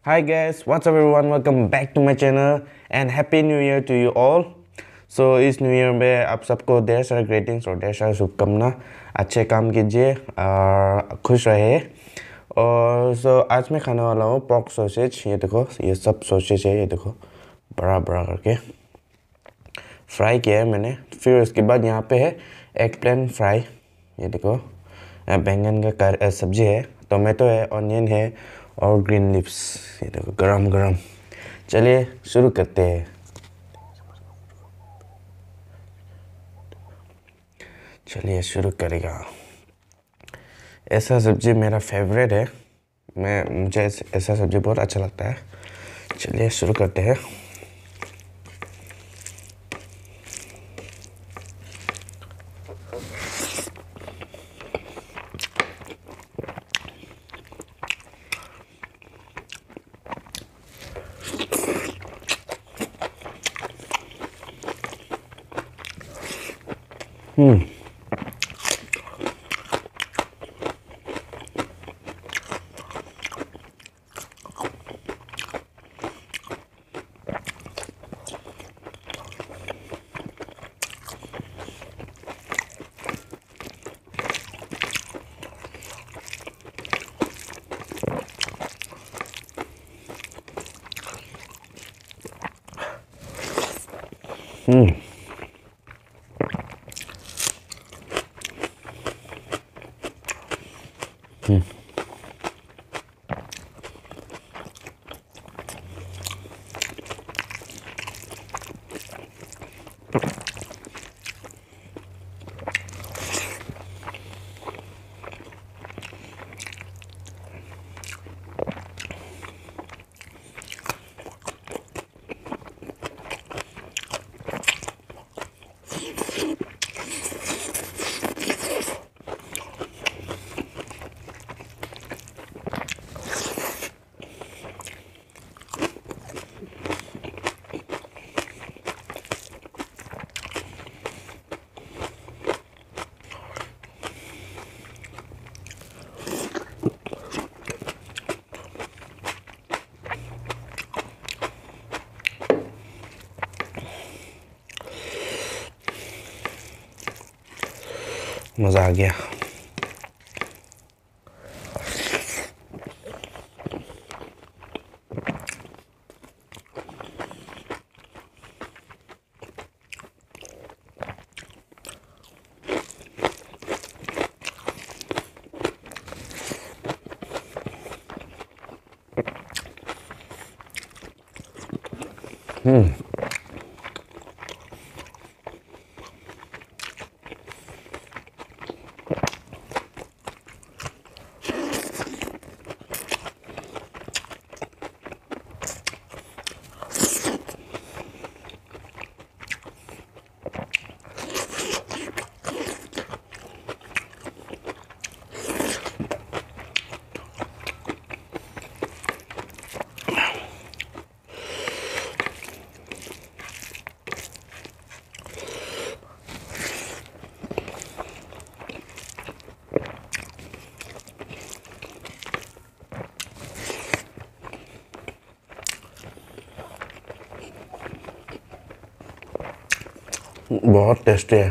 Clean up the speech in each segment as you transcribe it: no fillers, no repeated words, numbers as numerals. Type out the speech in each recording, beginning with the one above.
Hi guys, what's up everyone? Welcome back to my channel and happy new year to you all. So इस new year में आप सबको ढेर सारा greetings और ढेर सारा शुभकामना। अच्छे काम कीजिए और खुश रहिए। और आज मैं खाने वाला हूँ पॉर्क सॉसेज। ये देखो, ये सब सॉसेज है, ये देखो बड़ा बड़ा करके फ्राई किया है मैंने। फिर उसके बाद यहाँ पे है एग प्लांट फ्राई। ये देखो बैंगन का सब्जी है, टोमेटो है, ऑनियन है और ग्रीन लिप्स। ये देखो गरम गरम। चलिए शुरू करते हैं। चलिए शुरू करेगा। ऐसा सब्जी मेरा फेवरेट है। मुझे ऐसा सब्जी बहुत अच्छा लगता है। चलिए शुरू करते हैं। मज़ा आ गया। बहुत टेस्टी है।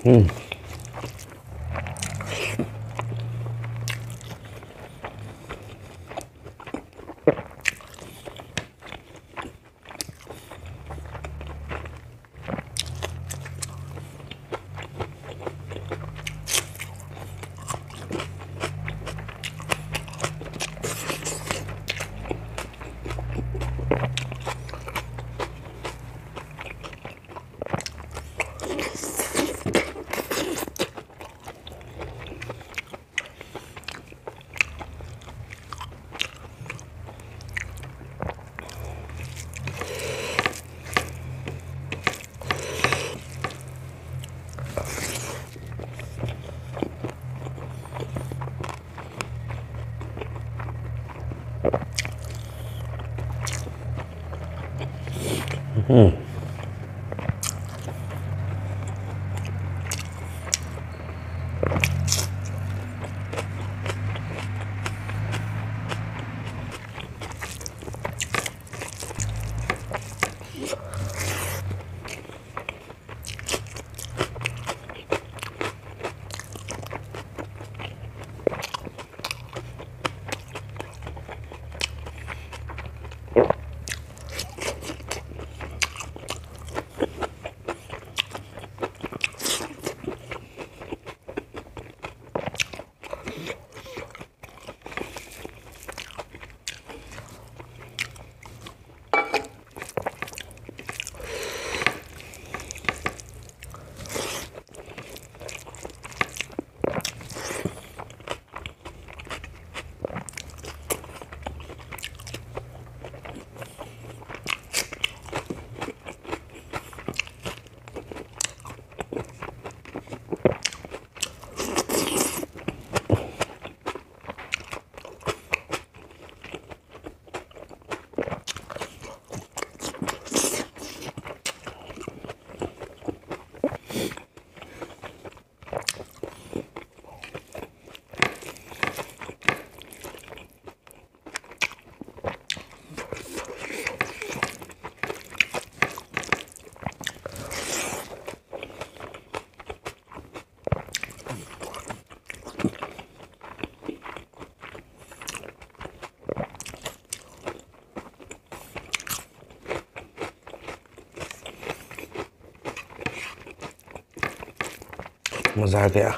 मज़ा आ गया।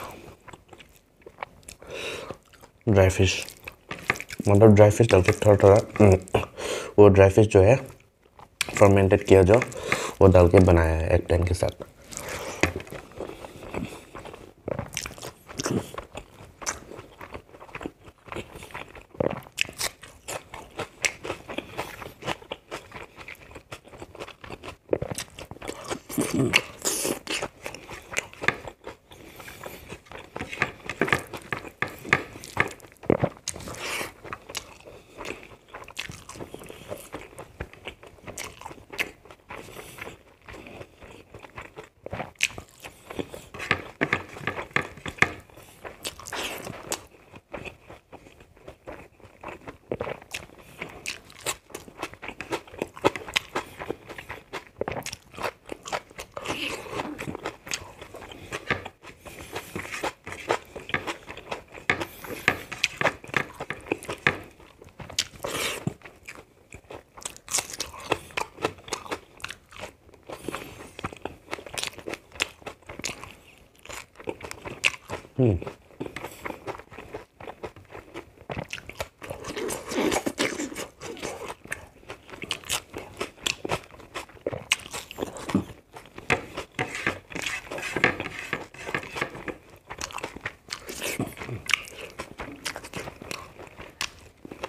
ड्राई फिश, मतलब ड्राई फिश डाल के थोड़ा थोड़ा वो ड्राई फिश जो है फर्मेंटेड किया जो वो डाल के बनाया है एग प्लांट के साथ।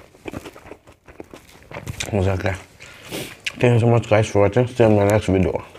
मजा आ गया। Thank you so much guys for watching. See you in my next video.